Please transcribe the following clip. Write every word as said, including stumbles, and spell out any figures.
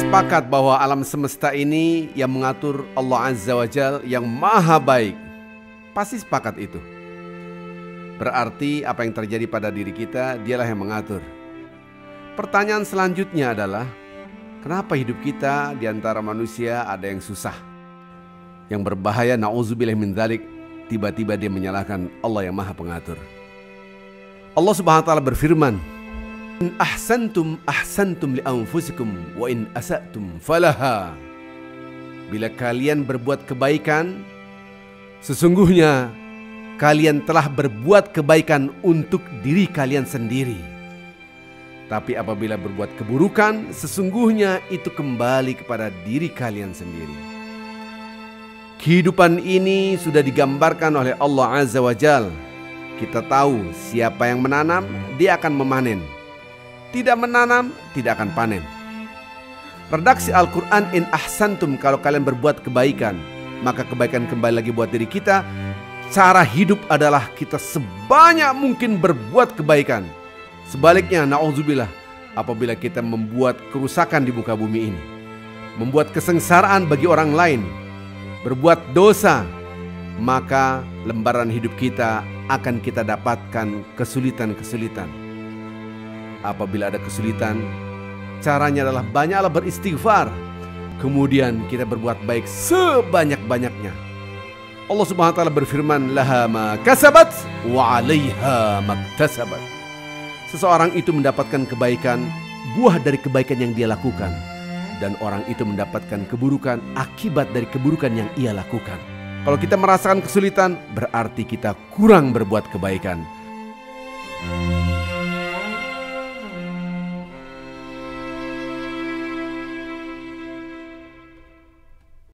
sepakat bahwa alam semesta ini yang mengatur Allah Azza wa Jal yang maha baik. Pasti sepakat itu. Berarti apa yang terjadi pada diri kita, dialah yang mengatur. Pertanyaan selanjutnya adalah, kenapa hidup kita di antara manusia ada yang susah, yang berbahaya, na'udzubillah min dzalik, tiba-tiba dia menyalahkan Allah yang maha pengatur. Allah Subhanahu wa taala berfirman, "In ahsantum ahsantum li anfusikum wa in asatum falaha." Bila kalian berbuat kebaikan, sesungguhnya kalian telah berbuat kebaikan untuk diri kalian sendiri. Tapi apabila berbuat keburukan, sesungguhnya itu kembali kepada diri kalian sendiri. Kehidupan ini sudah digambarkan oleh Allah Azza wa Jal. Kita tahu siapa yang menanam, dia akan memanen. Tidak menanam, tidak akan panen. Redaksi Al-Quran, in ahsantum, kalau kalian berbuat kebaikan, maka kebaikan kembali lagi buat diri kita. Cara hidup adalah kita sebanyak mungkin berbuat kebaikan. Sebaliknya, na'udzubillah, apabila kita membuat kerusakan di muka bumi ini, membuat kesengsaraan bagi orang lain, berbuat dosa, maka lembaran hidup kita akan kita dapatkan kesulitan-kesulitan. Apabila ada kesulitan, caranya adalah banyaklah beristighfar. Kemudian kita berbuat baik sebanyak-banyaknya. Allah Subhanahu wa taala berfirman, "Laha ma kasabat wa 'alaiha maktasabat." Seseorang itu mendapatkan kebaikan, buah dari kebaikan yang dia lakukan, dan orang itu mendapatkan keburukan akibat dari keburukan yang ia lakukan. Kalau kita merasakan kesulitan, berarti kita kurang berbuat kebaikan.